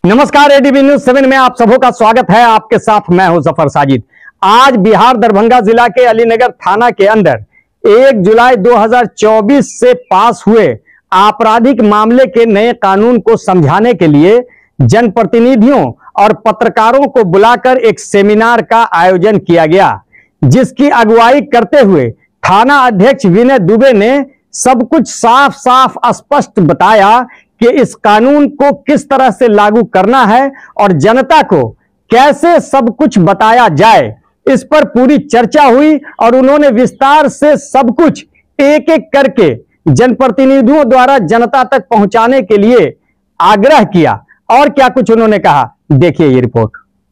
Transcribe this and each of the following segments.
नमस्कार, ADB news 7 में आप सबों का स्वागत है। आपके साथ मैं हूं जफर साजिद। आज बिहार दरभंगा जिला के अलीनगर थाना के अंदर 1 जुलाई 2024 से पास हुए आपराधिक मामले के नए कानून को समझाने के लिए जनप्रतिनिधियों और पत्रकारों को बुलाकर एक सेमिनार का आयोजन किया गया, जिसकी अगुवाई करते हुए थाना अध्यक्ष विनय दुबे ने सब कुछ साफ साफ स्पष्ट बताया कि इस कानून को किस तरह से लागू करना है और जनता को कैसे सब कुछ बताया जाए। इस पर पूरी चर्चा हुई और उन्होंने विस्तार से सब कुछ एक एक करके जनप्रतिनिधियों द्वारा जनता तक पहुंचाने के लिए आग्रह किया। और क्या कुछ उन्होंने कहा, देखिए ये रिपोर्ट।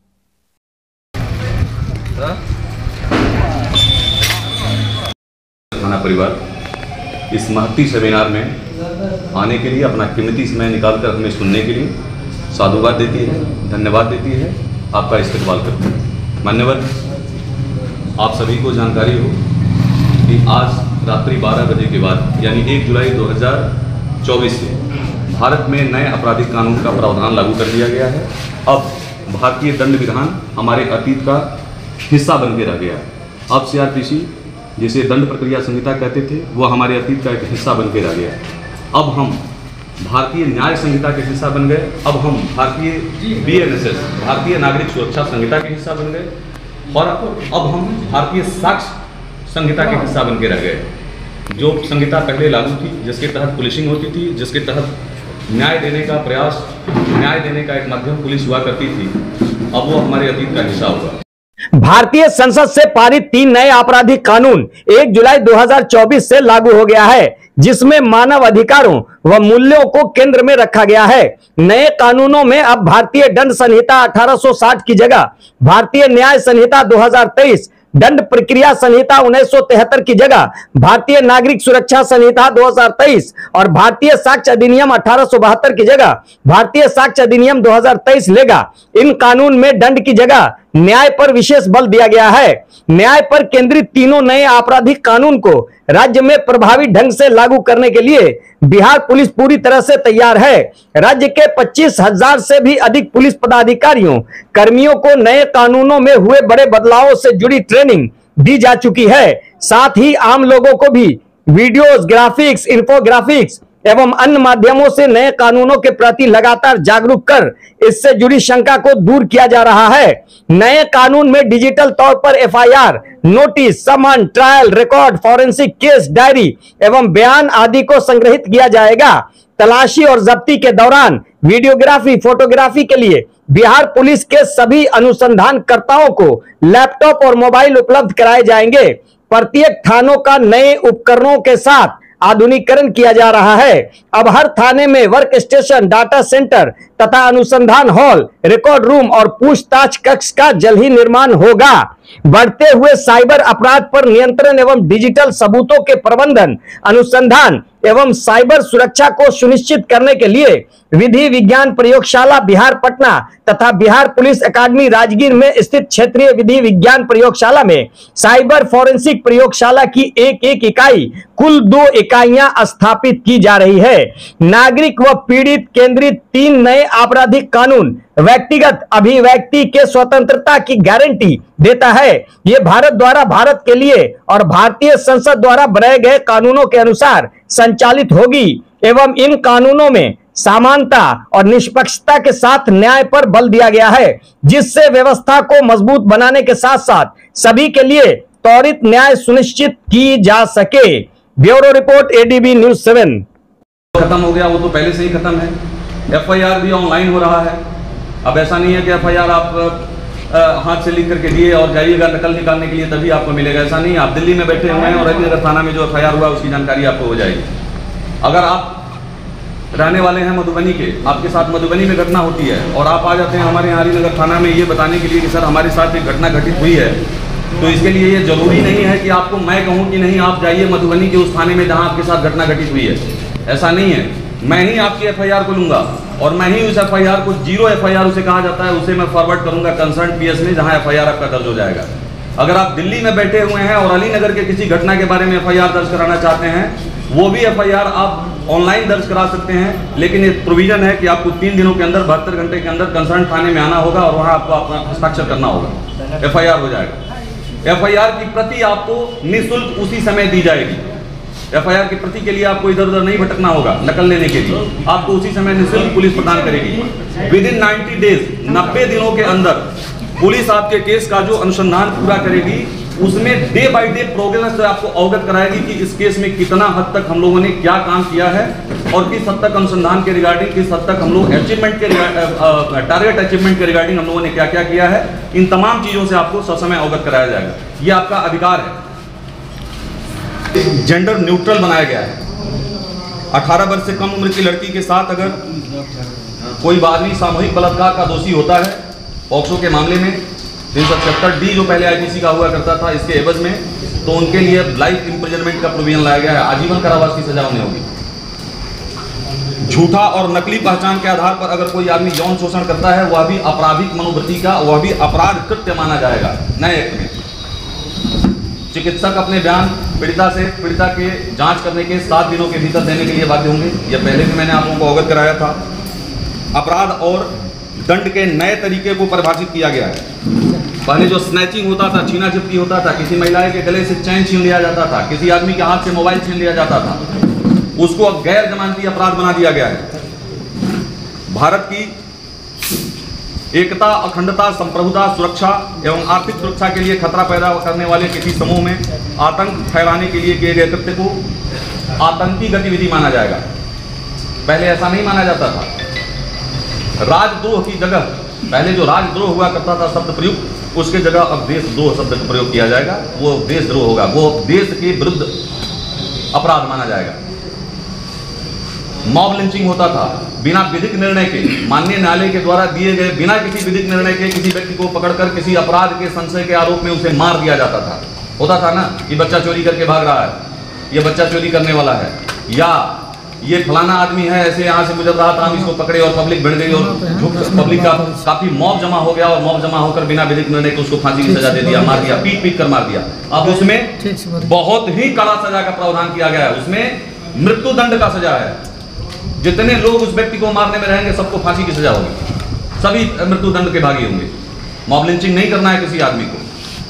थाना परिवार इस महती सेमिनार में आने के लिए अपना कीमती समय निकालकर हमें सुनने के लिए साधुवाद देती है, धन्यवाद देती है, आपका इस्तकबाल करती है। मान्यवर, आप सभी को जानकारी हो कि आज रात्रि 12 बजे के बाद यानी 1 जुलाई 2024 से भारत में नए आपराधिक कानून का प्रावधान लागू कर दिया गया है। अब भारतीय दंड विधान हमारे अतीत का हिस्सा बन के रह गया। अब CRPC जिसे दंड प्रक्रिया संहिता कहते थे, वो हमारे अतीत का एक हिस्सा बन के रह गया। अब हम भारतीय न्याय संहिता के हिस्सा बन गए। अब हम भारतीय BNSS भारतीय नागरिक सुरक्षा संहिता के हिस्सा बन गए और अब हम भारतीय साक्ष्य संहिता के हिस्सा बन के रह गए। जो संहिता पहले लागू थी, जिसके तहत पुलिसिंग होती थी, जिसके तहत न्याय देने का प्रयास, न्याय देने का एक माध्यम पुलिस हुआ करती थी, अब वो हमारे अतीत का हिस्सा होगा। भारतीय संसद से पारित 3 नए आपराधिक कानून 1 जुलाई 2024 से लागू हो गया है, जिसमें मानव अधिकारों व मूल्यों को केंद्र में रखा गया है। नए कानूनों में अब भारतीय दंड संहिता 1860 की जगह भारतीय न्याय संहिता 2023, दंड प्रक्रिया संहिता 1973 की जगह भारतीय नागरिक सुरक्षा संहिता 2023 और भारतीय साक्ष्य अधिनियम 1872 की जगह भारतीय साक्ष्य अधिनियम 2023 लेगा। इन कानून में दंड की जगह न्याय पर विशेष बल दिया गया है। न्याय पर केंद्रित तीनों नए आपराधिक कानून को राज्य में प्रभावी ढंग से लागू करने के लिए बिहार पुलिस पूरी तरह से तैयार है। राज्य के 25,000 से भी अधिक पुलिस पदाधिकारियों कर्मियों को नए कानूनों में हुए बड़े बदलावों से जुड़ी ट्रेनिंग दी जा चुकी है। साथ ही आम लोगों को भी वीडियोस, ग्राफिक्स, इंफोग्राफिक्स एवं अन्य माध्यमों से नए कानूनों के प्रति लगातार जागरूक कर इससे जुड़ी शंका को दूर किया जा रहा है। नए कानून में डिजिटल तौर पर FIR, notice, summon, trial, record, forensic case, diary एवं बयान आदि को संग्रहित किया जाएगा। तलाशी और जब्ती के दौरान वीडियोग्राफी, फोटोग्राफी के लिए बिहार पुलिस के सभी अनुसंधानकर्ताओं को लैपटॉप और मोबाइल उपलब्ध कराए जाएंगे। प्रत्येक थानों का नए उपकरणों के साथ आधुनिकीकरण किया जा रहा है। अब हर थाने में वर्क स्टेशन, डाटा सेंटर तथा अनुसंधान हॉल, रिकॉर्ड रूम और पूछताछ कक्ष का जल्द ही निर्माण होगा। बढ़ते हुए साइबर अपराध पर नियंत्रण एवं डिजिटल सबूतों के प्रबंधन, अनुसंधान एवं साइबर सुरक्षा को सुनिश्चित करने के लिए विधि विज्ञान प्रयोगशाला बिहार पटना तथा बिहार पुलिस अकादमी राजगीर में स्थित क्षेत्रीय विधि विज्ञान प्रयोगशाला में साइबर फोरेंसिक प्रयोगशाला की एक इकाई, कुल 2 इकाइयां स्थापित की जा रही है। नागरिक व पीड़ित केंद्रित 3 नए आपराधिक कानून व्यक्तिगत अभिव्यक्ति के स्वतंत्रता की गारंटी देता है। ये भारत द्वारा भारत के लिए और भारतीय संसद द्वारा बनाए गए कानूनों के अनुसार संचालित होगी एवं इन कानूनों में समानता और निष्पक्षता के साथ न्याय पर बल दिया गया है, जिससे व्यवस्था को मजबूत बनाने के साथ साथ सभी के लिए त्वरित न्याय सुनिश्चित की जा सके। Bureau report, ADB news 7। खत्म हो गया, वो तो पहले से ही खत्म है। FIR भी ऑनलाइन हो रहा है। अब ऐसा नहीं है कि FIR आप हाथ से लिख करके दिए और जाइएगा नकल निकालने के लिए तभी आपको मिलेगा। ऐसा नहीं है। आप दिल्ली में बैठे हुए हैं और अलीनगर थाना में जो FIR हुआ उसकी जानकारी आपको हो जाएगी। अगर आप रहने वाले हैं मधुबनी के, आपके साथ मधुबनी में घटना होती है और आप आ जाते हैं हमारे यहाँ अलीनगर थाना में ये बताने के लिए कि सर हमारे साथ एक घटना घटित हुई है, तो इसके लिए ये जरूरी नहीं है कि आपको मैं कहूँ कि नहीं आप जाइए मधुबनी के उस थाने में जहाँ आपके साथ घटना घटित हुई है। ऐसा नहीं है। मैं ही आपकी FIR को लूँगा और मैं ही उस FIR को 0 FIR उसे कहा जाता है, उसे मैं फॉरवर्ड करूँगा कंसर्न PS में, जहाँ FIR आपका दर्ज हो जाएगा। अगर आप दिल्ली में बैठे हुए हैं और अलीनगर के किसी घटना के बारे में FIR दर्ज कराना चाहते हैं, वो भी FIR आप ऑनलाइन दर्ज करा सकते हैं, लेकिन ये प्रोविजन है कि आपको 3 दिनों के अंदर 72 घंटे के अंदर कंसर्न थाने में आना होगा और वहाँ आपको अपना हस्ताक्षर करना होगा, FIR हो जाएगा। FIR की प्रति आपको निःशुल्क उसी समय दी जाएगी। FIR की प्रति के लिए आपको इधर उधर नहीं भटकना होगा नकल लेने के लिए, आपको उसी समय निःशुल्क पुलिस प्रदान करेगी। विदिन 90 डेज 90 दिनों के अंदर पुलिस आपके केस का जो अनुसंधान पूरा करेगी, उसमें डे बाय डे प्रोग्रेस से आपको अवगत कराएगी कि इस केस में कितना हद तक हम लोगों ने क्या काम किया है और किस हद तक अनुसंधान के रिगार्डिंग, किस हद तक हम लोग अचीवमेंट के टारगेट अचीवमेंट के रिगार्डिंग हम लोगों ने क्या क्या किया है। इन तमाम चीज़ों से आपको ससमय अवगत कराया जाएगा। ये आपका अधिकार है। जेंडर न्यूट्रल बनाया गया है। 18 वर्ष से कम उम्र की लड़की के साथ अगर कोई आदमी सामूहिक बलात्कार का दोषी होता है पॉक्सो के मामले में 377D जो पहले IPC का हुआ करता था, इसके एवज में, तो उनके लिए लाइफ इम्प्रिजनमेंट का प्रोविजन लाया गया है। आजीवन कारावास की सजा उन्हें होगी। झूठा और नकली पहचान के आधार पर अगर कोई आदमी यौन शोषण करता है, वह भी आपराधिक मनोवृत्ति का, वह भी अपराध कृत्य माना जाएगा नए एक्ट में। चिकित्सक अपने बयान पीड़िता के जांच करने के 7 दिनों के भीतर देने के लिए बाध्य होंगे। यह पहले भी मैंने आप लोगों को अवगत कराया था। अपराध और दंड के नए तरीके को परिभाषित किया गया है। पहले जो स्नैचिंग होता था, छीना झपटी होता था, किसी महिला के गले से चैन छीन लिया जाता था, किसी आदमी के हाथ से मोबाइल छीन लिया जाता था, उसको अब गैर जमानती अपराध बना दिया गया है। भारत की एकता, अखंडता, संप्रभुता, सुरक्षा एवं आर्थिक सुरक्षा के लिए खतरा पैदा करने वाले किसी समूह में आतंक फैलाने के लिए किए गए कृत्य को आतंकी गतिविधि माना जाएगा। पहले ऐसा नहीं माना जाता था। राजद्रोह की जगह, पहले जो राजद्रोह हुआ करता था शब्द प्रयुक्त, उसके जगह अब देशद्रोह शब्द का प्रयोग किया जाएगा। वो देशद्रोह होगा, वो देश के विरुद्ध अपराध माना जाएगा। मॉब लिंचिंग होता था बिना विधिक निर्णय के, माननीय न्यायालय के द्वारा दिए गए बिना किसी विधिक निर्णय के किसी व्यक्ति को पकड़कर किसी अपराध के संशय के आरोप में उसे मार दिया जाता था। होता था ना कि बच्चा चोरी करके भाग रहा है, ये बच्चा चोरी करने वाला है, या ये फलाना आदमी है, ऐसे यहाँ से गुजर रहा था, हम इसको पकड़े और पब्लिक भिड़ गई और पब्लिक का काफी मॉब जमा हो गया और मॉब जमा होकर बिना विधिक निर्णय के उसको फांसी की सजा दे दिया, मार दिया, पीट कर मार दिया। अब उसमें बहुत ही कड़ा सजा का प्रावधान किया गया है। उसमें मृत्यु दंड का सजा है। जितने लोग उस व्यक्ति को मारने में रहेंगे सबको फांसी की सजा होगी, सभी मृत्यु दंड के भागी होंगे। मॉब लिंचिंग नहीं करना है किसी आदमी को।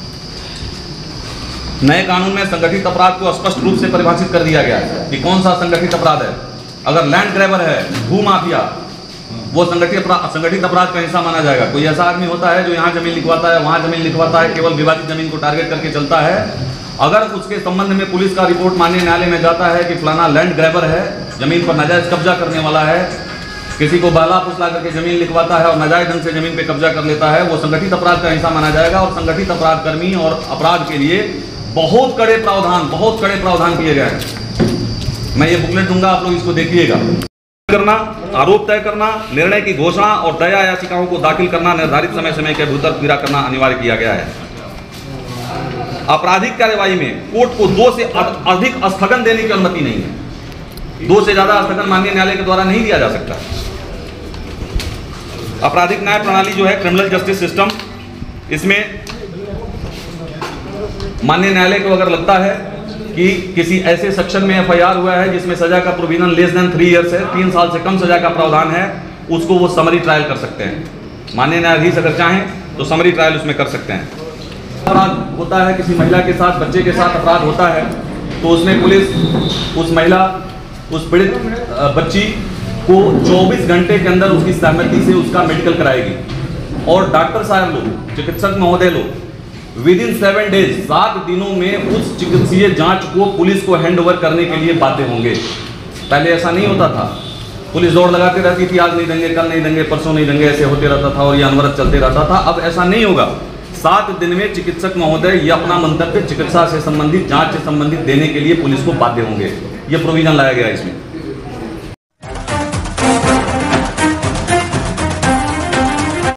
नए कानून में संगठित अपराध को स्पष्ट रूप से परिभाषित कर दिया गया है कि कौन सा संगठित अपराध है। अगर लैंड ग्रैबर है, भू माफिया, वो संगठित अपराध का हिस्सा माना जाएगा। कोई ऐसा आदमी होता है जो यहाँ जमीन लिखवाता है, वहाँ जमीन लिखवाता है, केवल विवादित जमीन को टारगेट करके चलता है। अगर उसके संबंध में पुलिस का रिपोर्ट माननीय न्यायालय में जाता है कि फलाना लैंड ग्रैबर है, जमीन पर नाजायज कब्जा करने वाला है, किसी को बहला फुसला करके जमीन लिखवाता है और नाजायज ढंग से जमीन पे कब्जा कर लेता है, वो संगठित अपराध का हिस्सा माना जाएगा। और संगठित अपराध कर्मी और अपराध के लिए बहुत कड़े प्रावधान किए गए हैं। मैं ये बुकलेट दूंगा, आप लोग इसको देखिएगा। करना, आरोप तय करना, निर्णय की घोषणा और दया याचिकाओं को दाखिल करना निर्धारित समय के भीतर पूरा करना अनिवार्य किया गया है। आपराधिक कार्यवाही में कोर्ट को 2 से अधिक स्थगन देने की अनुमति नहीं है। 2 से ज्यादा स्थगन माननीय न्यायालय के द्वारा नहीं दिया जा सकता। आपराधिक न्याय प्रणाली जो है क्रिमिनल जस्टिस सिस्टम, इसमें माननीय न्यायालय को अगर लगता है कि किसी ऐसे सेक्शन में FIR हुआ है जिसमें सजा का प्रोविजन लेस देन 3 इयर्स है, 3 साल से कम सजा का प्रावधान है, उसको वो समरी ट्रायल कर सकते हैं। माननीय न्यायाधीश अगर चाहें तो समरी ट्रायल उसमें कर सकते हैं। अपराध होता है किसी महिला के साथ, बच्चे के साथ अपराध होता है, तो उसमें पुलिस उस महिला, उस पीड़ित बच्ची को 24 घंटे के अंदर उसकी सहमति से उसका मेडिकल कराएगी। और डॉक्टर साहब लोग, चिकित्सक महोदय लोग विदिन 7 डेज, 7 दिनों में उस चिकित्सीय जांच को पुलिस को हैंड ओवर करने के लिए बाध्य होंगे। पहले ऐसा नहीं होता था। पुलिस दौड़ लगाती रहती थी, आज नहीं देंगे, कल नहीं देंगे, परसों नहीं देंगे, ऐसे होते रहता था और ये अनवरत चलते रहता था। अब ऐसा नहीं होगा। 7 दिन में चिकित्सक महोदय ये अपना मंतव्य चिकित्सा से संबंधित, जांच से संबंधित देने के लिए पुलिस को बाध्य होंगे। ये प्रोविजन लाया गया इसमें।